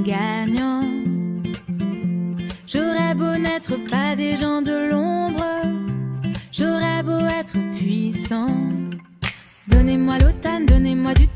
gagnant. J'aurais beau n'être pas des gens de l'ombre, j'aurais beau être puissant. Donnez-moi l'automne, donnez-moi du